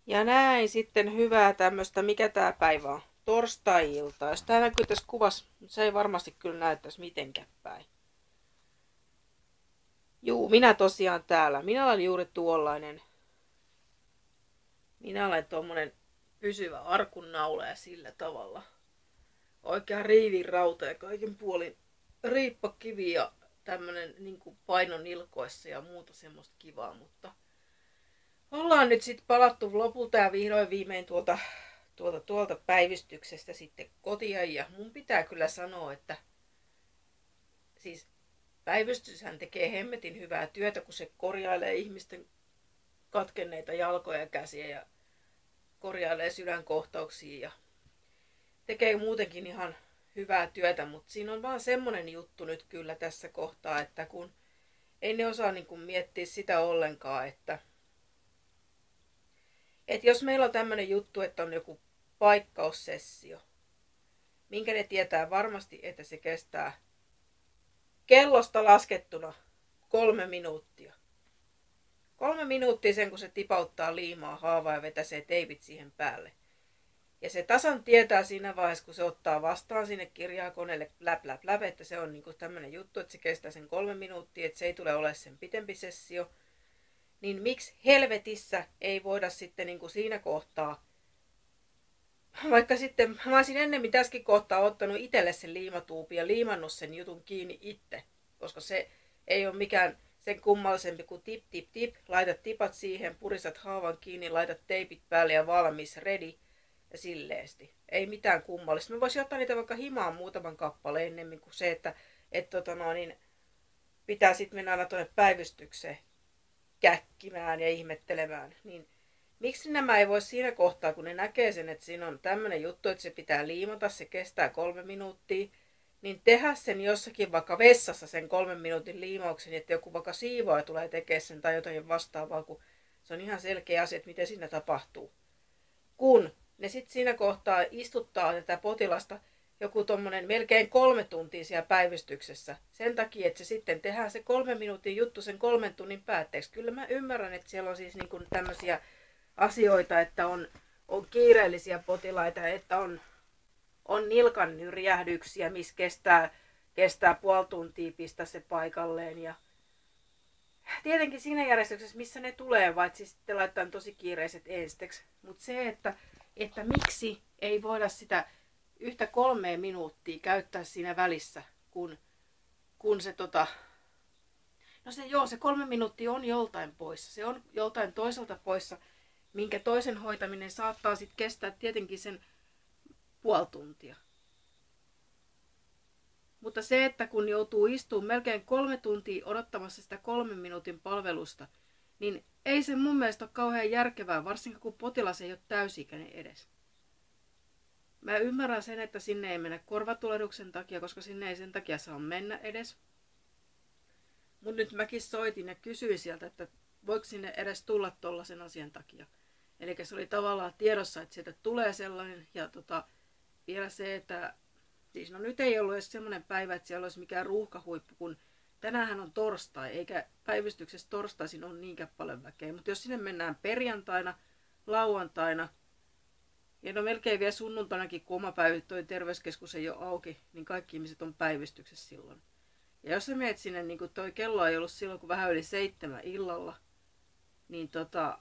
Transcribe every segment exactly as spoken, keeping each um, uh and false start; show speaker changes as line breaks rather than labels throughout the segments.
Ja näin sitten hyvää tämmöistä, mikä tää päivä on? Torstai-ilta. Jos tää näkyy tässä kuvassa, mutta se ei varmasti kyllä näyttäisi mitenkään päin. Juu, minä tosiaan täällä. Minä olen juuri tuollainen. Minä olen tuommoinen pysyvä arkunnaula ja sillä tavalla. Oikea riivirauta ja kaiken puolin riippakivi ja tämmönen niin paino nilkoissa ja muuta semmoista kivaa, mutta ollaan nyt sitten palattu lopulta ja vihdoin viimein tuolta, tuolta, tuolta päivystyksestä sitten kotia ja mun pitää kyllä sanoa, että siis päivystyshän tekee hemmetin hyvää työtä, kun se korjailee ihmisten katkenneita jalkoja ja käsiä ja korjailee sydänkohtauksia ja tekee muutenkin ihan hyvää työtä, mutta siinä on vaan semmonen juttu nyt kyllä tässä kohtaa, että kun ei ne osaa niin kuin miettiä sitä ollenkaan, että, että jos meillä on tämmönen juttu, että on joku paikkaussessio, minkä ne tietää varmasti, että se kestää kellosta laskettuna kolme minuuttia. Kolme minuuttia sen, kun se tipauttaa liimaa haavaa ja vetäsee teipit siihen päälle. Ja se tasan tietää siinä vaiheessa, kun se ottaa vastaan sinne kirjaakoneelle läp, läp, läp, että se on niinku tämmöinen juttu, että se kestää sen kolme minuuttia, että se ei tule olemaan sen pitempi sessio. Niin miksi helvetissä ei voida sitten niinku siinä kohtaa, vaikka sitten mä olisin ennemmin tässäkin kohtaa ottanut itselle sen liimatuupi ja liimannut sen jutun kiinni itse, koska se ei ole mikään sen kummallisempi kuin tip, tip, tip, laitat tipat siihen, puristat haavan kiinni, laitat teipit päälle ja valmis, ready. Ja silleesti. Ei mitään kummallista. Mä voisin ottaa niitä vaikka himaan muutaman kappaleen ennemmin kuin se, että et, tota no, niin pitää sitten mennä aina tuonne päivystykseen käkkimään ja ihmettelemään. Niin miksi nämä ei voi siinä kohtaa, kun ne näkee sen, että siinä on tämmöinen juttu, että se pitää liimata, se kestää kolme minuuttia, niin tehdä sen jossakin vaikka vessassa sen kolmen minuutin liimauksen, että joku vaikka siivoaja tulee tekemään sen tai jotain vastaavaa, kun se on ihan selkeä asia, että miten siinä tapahtuu. Kun ne sitten siinä kohtaa istuttaa tätä potilasta joku tommonen melkein kolme tuntia siellä päivystyksessä. Sen takia, että se sitten tehdään se kolme minuutin juttu sen kolmen tunnin päätteeksi. Kyllä mä ymmärrän, että siellä on siis niinku tämmöisiä asioita, että on, on kiireellisiä potilaita, että on, on nilkan nyrjähdyksiä, missä kestää, kestää puoli tuntia pistää se paikalleen. Ja tietenkin siinä järjestyksessä, missä ne tulee, vaikka siis sitten laitetaan tosi kiireiset ensiksi. Mutta se, että että miksi ei voida sitä yhtä kolmea minuuttia käyttää siinä välissä, kun, kun se tota... No se joo, se kolme minuuttia on joltain poissa. Se on joltain toiselta poissa, minkä toisen hoitaminen saattaa sitten kestää tietenkin sen puoli tuntia. Mutta se, että kun joutuu istumaan melkein kolme tuntia odottamassa sitä kolmen minuutin palvelusta, niin ei se mun mielestä ole kauhean järkevää, varsinkin kun potilas ei ole täysi-ikäinen edes. Mä ymmärrän sen, että sinne ei mennä korvatulehduksen takia, koska sinne ei sen takia saa mennä edes. Mut nyt mäkin soitin ja kysyin sieltä, että voiko sinne edes tulla tollasen asian takia. Eli se oli tavallaan tiedossa, että sieltä tulee sellainen. Ja tota, vielä se, että siis no nyt ei ollut edes semmoinen päivä, että siellä olisi mikään ruuhkahuippu, kun tänäänhän on torstai, eikä päivystyksessä torstaisin ole niinkään paljon väkeä. Mutta jos sinne mennään perjantaina, lauantaina, ja no melkein vielä sunnuntainakin, kun oma päivä, toi terveyskeskus ei ole auki, niin kaikki ihmiset on päivystyksessä silloin. Ja jos sä meet sinne, niin kun toi kello ei ollut silloin, kun vähän yli seitsemän illalla, niin tota,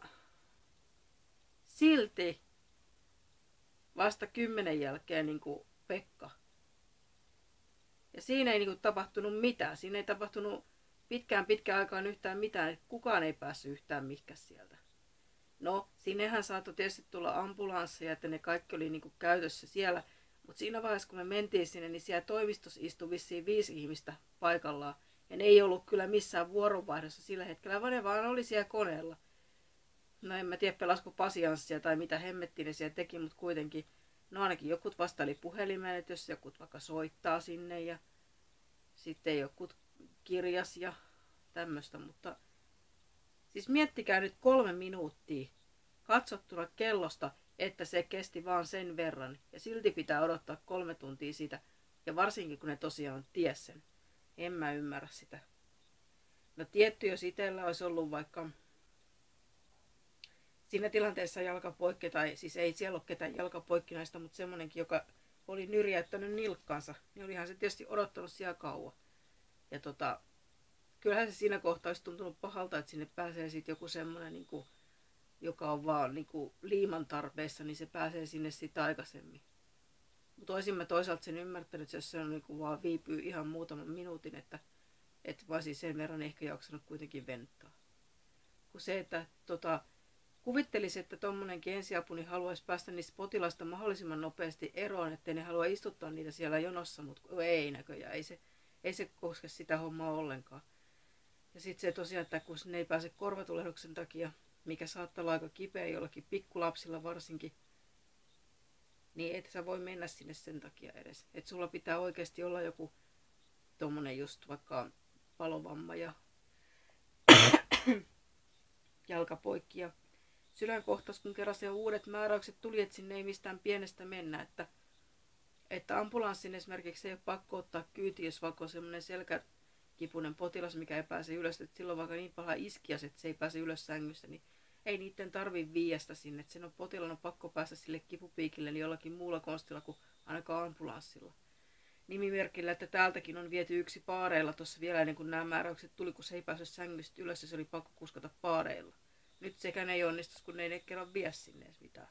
silti vasta kymmenen jälkeen niin kuin Pekka. Ja siinä ei niin kuin tapahtunut mitään. Siinä ei tapahtunut pitkään pitkään aikaan yhtään mitään. Kukaan ei päässyt yhtään mihinkään sieltä. No, sinnehän saattoi tietysti tulla ambulansseja, että ne kaikki oli niin kuin käytössä siellä. Mutta siinä vaiheessa, kun me mentiin sinne, niin siellä toimistossa istui vissiin viisi ihmistä paikallaan. Ja ne ei ollut kyllä missään vuoronvaihdossa sillä hetkellä, vaan ne vaan oli siellä koneella. No en mä tiedä, pelasko pasianssia tai mitä hemmettiin ne siellä teki, mutta kuitenkin. No ainakin jokut vastaili puhelimeen, että jos jokut vaikka soittaa sinne ja sitten jokut kirjas ja tämmöistä. Mutta siis miettikää nyt kolme minuuttia katsottuna kellosta, että se kesti vaan sen verran. Ja silti pitää odottaa kolme tuntia sitä. Ja varsinkin kun ne tosiaan ties sen. En mä ymmärrä sitä. No tietty, jos itsellä olisi ollut vaikka siinä tilanteessa jalka poikki, tai siis ei siellä ole ketään jalkapoikkinaista, mutta semmonenkin, joka oli nyrjäyttänyt nilkkaansa, niin olihan se tietysti odottanut siellä kauan. Ja tota, kyllähän se siinä kohtaa olisi tuntunut pahalta, että sinne pääsee sitten joku semmoinen, niin kuin, joka on vaan niin kuin liiman tarpeessa, niin se pääsee sinne sitten aikaisemmin. Mutta olisin mä toisaalta sen ymmärtänyt, jos se on niin kuin vaan viipyy ihan muutaman minuutin, että et vaan siis sen verran ehkä jaksanut kuitenkin venttaa. Kun se, että tota, kuvittelisi, että tuommoinenkin ensiapu niin haluaisi päästä niistä potilaista mahdollisimman nopeasti eroon, ettei ne halua istuttaa niitä siellä jonossa, mutta ei näköjään, ei se, ei se koske sitä hommaa ollenkaan. Ja sitten se tosiaan, että kun ne ei pääse korvatulehduksen takia, mikä saattaa olla aika kipeä jollakin pikkulapsilla varsinkin, niin et sä voi mennä sinne sen takia edes. Että sulla pitää oikeasti olla joku tommonen just vaikka palovamma ja jalkapoikki ja sydänkohtaus, kun kerran se uudet määräykset tuli, että sinne ei mistään pienestä mennä, että, että ambulanssin esimerkiksi ei ole pakko ottaa kyytiin, jos vaikka on semmoinen selkäkipunen potilas, mikä ei pääse ylös, että silloin vaikka niin paha iskias, että se ei pääse ylös sängystä, niin ei niiden tarvitse viiästä sinne, että sen on potilaan on pakko päästä sille kipupiikille niin jollakin muulla konstilla kuin ainakaan ambulanssilla. Nimimerkillä, että täältäkin on viety yksi paareilla tuossa vielä ennen kuin nämä määräykset tuli, kun se ei pääse sängystä ylös ja se oli pakko kuskata paareilla. Nyt sekään ei onnistu, kun ne ei kerran vie sinne edes mitään.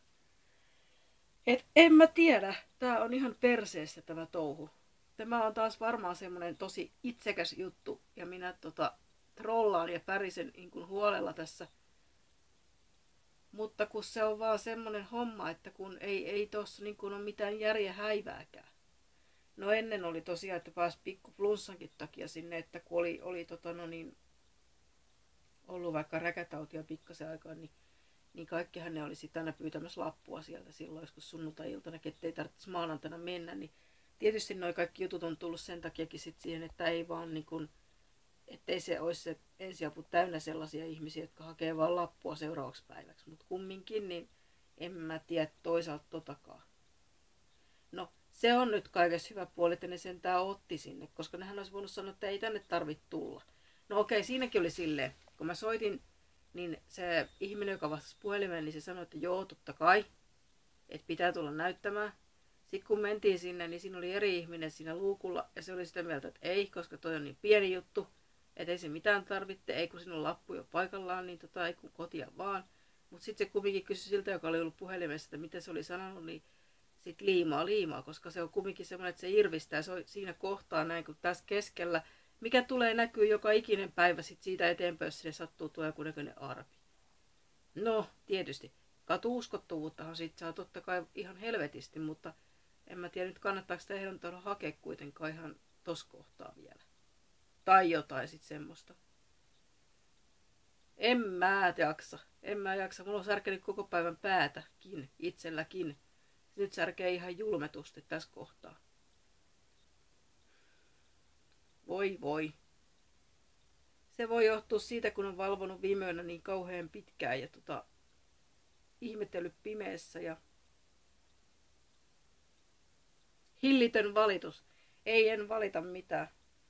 Et en mä tiedä. Tää on ihan perseessä tämä touhu. Tämä on taas varmaan semmonen tosi itsekäs juttu ja minä tota, trollaan ja pärisen niin kuin huolella tässä. Mutta kun se on vaan semmonen homma, että kun ei, ei tossa niin kuin ole mitään järjen häivääkään. No ennen oli tosiaan, että pääsi pikku flunssankin takia sinne, että kun oli, oli tota no niin, ollut vaikka räkätautia pikkasen aikaa, niin, niin kaikkihan ne oli sitten aina pyytämässä lappua sieltä silloin, joskus sunnuntai-iltana, ettei tarvitsisi maanantaina mennä. Niin tietysti nuo kaikki jutut on tullut sen takiakin sit siihen, että ei vaan niin kuin, ettei se olisi se ensiapu täynnä sellaisia ihmisiä, jotka hakee vaan lappua seuraavaksi päiväksi. Mutta kumminkin, niin en mä tiedä toisaalta totakaan. No, se on nyt kaikessa hyvä puoli, että ne sentään otti sinne, koska nehän olisi voinut sanoa, että ei tänne tarvitse tulla. No okei, siinäkin oli silleen, kun mä soitin, niin se ihminen, joka vastasi puhelimeen, niin se sanoi, että joo, totta kai, että pitää tulla näyttämään. Sitten kun mentiin sinne, niin siinä oli eri ihminen siinä luukulla, ja se oli sitä mieltä, että ei, koska toi on niin pieni juttu, että ei se mitään tarvitse, ei kun sinun lappu jo paikallaan, niin tota, ei kun kotia vaan. Mutta sitten se kumminkin kysyi siltä, joka oli ollut puhelimessa, että mitä se oli sanonut, niin sitten liimaa liimaa, koska se on kumminkin semmoinen, että se irvistää, se on siinä kohtaa näin kuin tässä keskellä, mikä tulee näkyy joka ikinen päivä sit siitä eteenpäin, jos sinne sattuu tuo joku näköinen arpi. No, tietysti. Katuuskottavuuttahan siitä saa totta kai ihan helvetisti, mutta en mä tiedä nyt kannattaako sitä ehdontaa hakea kuitenkaan ihan tossa kohtaa vielä. Tai jotain sit semmoista. En mä jaksa. En mä jaksa. Mulla on särkenyt koko päivän päätäkin, itselläkin. Nyt särkee ihan julmetusti tässä kohtaa. Voi voi. Se voi johtua siitä, kun on valvonut viime yönä niin kauhean pitkään ja tota, ihmetellyt pimeässä ja hillitön valitus. Ei en valita mitään.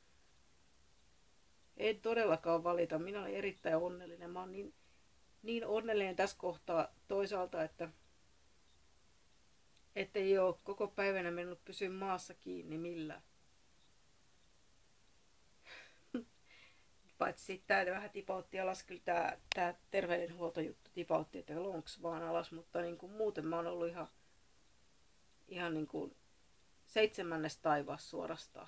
En todellakaan valita. Minä olen erittäin onnellinen. Mä oon niin, niin onnellinen tässä kohtaa toisaalta, että ettei ole koko päivänä mennyt pysyä maassa kiinni millään. Paitsi sitten tämä vähän tipautti alas, kyllä tämä, tämä terveydenhuoltojuttu tipautti, että lonks vaan alas, mutta niin kuin muuten mä oon ollut ihan, ihan niin kuin seitsemännes taivaassa suorastaan.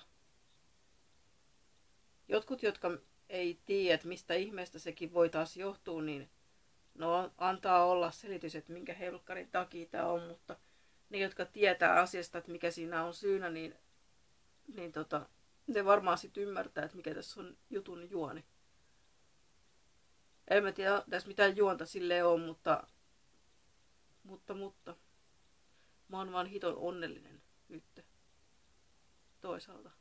Jotkut, jotka ei tiedä, mistä ihmeestä sekin voi taas johtua, niin no antaa olla selitys, että minkä helkkarin takia tämä on, mutta ne, jotka tietää asiasta, että mikä siinä on syynä, niin, niin tota, ne varmaan sitten ymmärtää, että mikä tässä on jutun juoni. En mä tiedä, tässä mitään juonta silleen on, mutta, mutta, mutta mä oon vaan hiton onnellinen nyt. Toisaalta.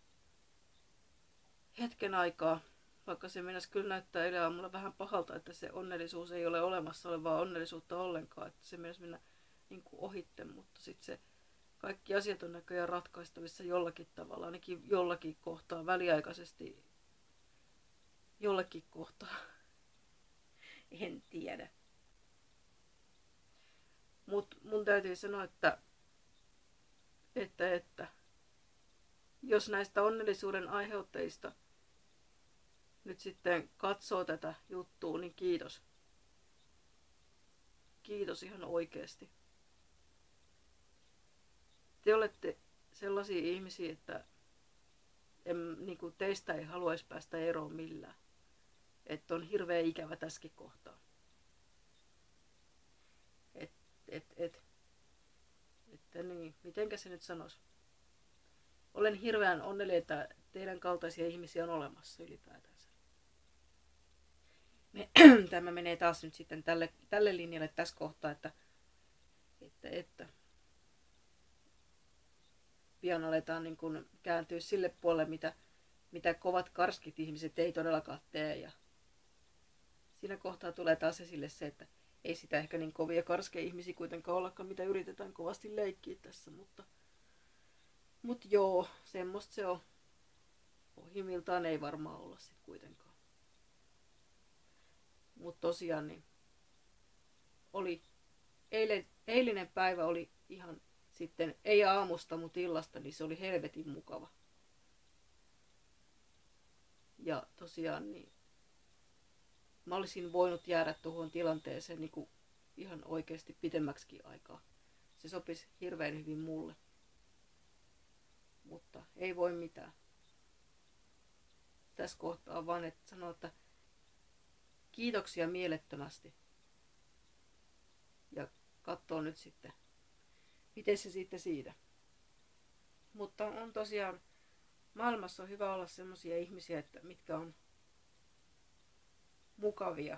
Hetken aikaa, vaikka se mennäisi kyllä näyttää eilen aamulla vähän pahalta, että se onnellisuus ei ole olemassa olevaa onnellisuutta ollenkaan, että se mennäisi mennä niin kuin ohitte, mutta sitten se kaikki asiat on näköjään ratkaistavissa jollakin tavalla, ainakin jollakin kohtaa väliaikaisesti, jollakin kohtaa, en tiedä. mun täytyy sanoa, että, että, että jos näistä onnellisuuden aiheuttajista nyt sitten katsoo tätä juttua, niin kiitos. Kiitos ihan oikeasti. Te olette sellaisia ihmisiä, että en, niin kuin teistä ei haluaisi päästä eroon millään. Että on hirveä ikävä tässäkin kohtaa. Et, et, et, että niin, mitenkä se nyt sanoisi? Olen hirveän onnellinen, että teidän kaltaisia ihmisiä on olemassa ylipäätänsä. Tämä menee taas nyt sitten tälle, tälle linjalle tässä kohtaa, että, että, että pian aletaan niin kuin kääntyä sille puolelle, mitä, mitä kovat karskit ihmiset ei todellakaan tee. Ja siinä kohtaa tulee taas esille se, että ei sitä ehkä niin kovia karskeja ihmisiä kuitenkaan ollakaan, mitä yritetään kovasti leikkiä tässä, mutta Mut joo, semmoista se on. Pohjimmiltaan ei varmaan olla sit kuitenkaan. Mut tosiaan niin oli, eilen, eilinen päivä oli ihan sitten, ei aamusta, mutta illasta, niin se oli helvetin mukava. Ja tosiaan niin mä olisin voinut jäädä tuohon tilanteeseen niin kuin ihan oikeasti pitemmäksikin aikaa. Se sopisi hirveän hyvin mulle. Mutta ei voi mitään. Tässä kohtaa vaan, että sanoo, että kiitoksia mielettömästi. Ja katsoo nyt sitten, miten se sitten siitä. Mutta on tosiaan, maailmassa on hyvä olla sellaisia ihmisiä, että mitkä on mukavia.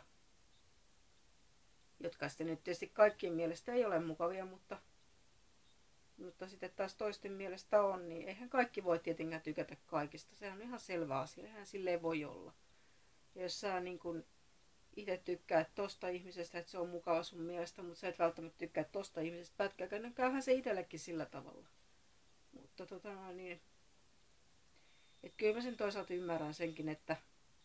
Jotka sitten nyt tietysti kaikkien mielestä ei ole mukavia, mutta Mutta sitten taas toisten mielestä on, niin eihän kaikki voi tietenkään tykätä kaikista. Se on ihan selvä asia, eihän silleen voi olla. Ja jos sä niin kun itse tykkäät tosta ihmisestä, että se on mukava sun mielestä, mutta sä et välttämättä tykkää tosta ihmisestä pätkääkään, niin käyhän se itsellekin sillä tavalla. Mutta tota no niin, että kyllä mä sen toisaalta ymmärrän senkin, että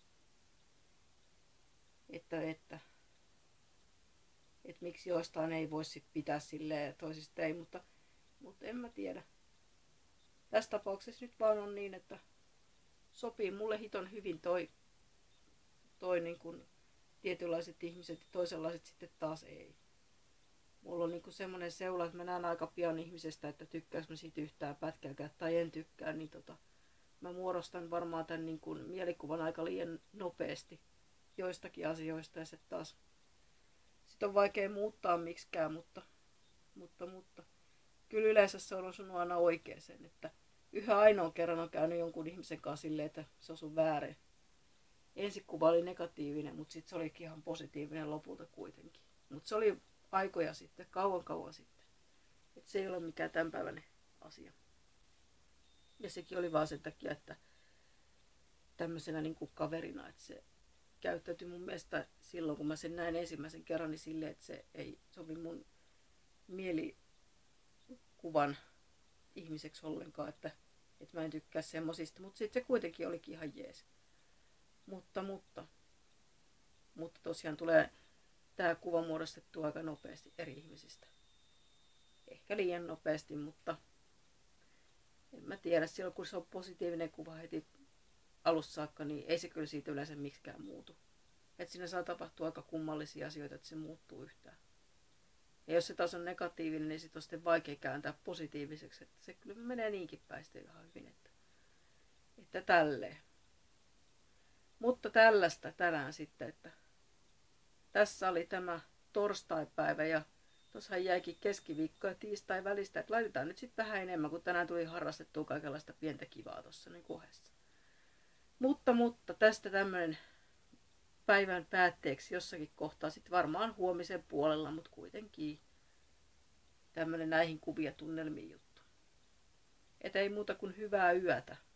että, että, että miksi joistain ei voi sit pitää silleen ja toisista ei, mutta Mutta en mä tiedä. Tässä tapauksessa nyt vaan on niin, että sopii mulle hiton hyvin toi, toi niin kuin tietynlaiset ihmiset ja toisenlaiset sitten taas ei. Mulla on niin kuin semmoinen seula, että mä näen aika pian ihmisestä, että tykkääks mä siitä yhtään pätkääkään tai en tykkää, niin tota, mä muodostan varmaan tämän niin kuin mielikuvan aika liian nopeasti joistakin asioista ja se taas sit on vaikea muuttaa miksikään, mutta, mutta, mutta. Kyllä yleensä se on osunut aina oikeeseen, että yhä ainoa kerran on käynyt jonkun ihmisen kanssa silleen, että se osui väärin. Ensikuva oli negatiivinen, mutta sitten se olikin ihan positiivinen lopulta kuitenkin. Mutta se oli aikoja sitten, kauan kauan sitten. Et se ei ole mikään tämänpäiväinen asia. Ja sekin oli vaan sen takia, että tämmöisenä niin kuin kaverina, että se käyttäytyi mun mielestä silloin, kun mä sen näin ensimmäisen kerran, niin silleen, että se ei sovi mun mielikuvan ihmiseksi ollenkaan, että, että mä en tykkää semmosista, mutta sitten se kuitenkin olikin ihan jees. Mutta, mutta, mutta tosiaan tulee tämä kuva muodostettua aika nopeasti eri ihmisistä. Ehkä liian nopeasti, mutta en mä tiedä, silloin kun se on positiivinen kuva heti alussa saakka, niin ei se kyllä siitä yleensä miksikään muutu. Että siinä saa tapahtua aika kummallisia asioita, että se muuttuu yhtään. Ja jos se taas on negatiivinen, niin sitten on sitten vaikea kääntää positiiviseksi. Että se kyllä menee niinkin päin sitten ihan hyvin, että, että tälleen. Mutta tällaista tänään sitten, että tässä oli tämä torstaipäivä ja tuossahan jäikin keskiviikko ja tiistai välistä, että laitetaan nyt sitten vähän enemmän, kun tänään tuli harrastettua kaikenlaista pientä kivaa tuossa niin kohdassa. Mutta, mutta tästä tämmöinen päivän päätteeksi jossakin kohtaa sitten varmaan huomisen puolella, mutta kuitenkin tämmöinen näihin kuvia tunnelmiin juttu. Että ei muuta kuin hyvää yötä.